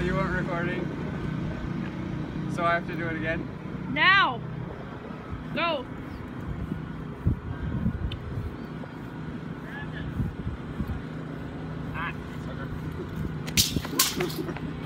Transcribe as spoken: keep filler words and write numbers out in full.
you weren't recording. So I have to do it again? Now! Go! Ah, sucker.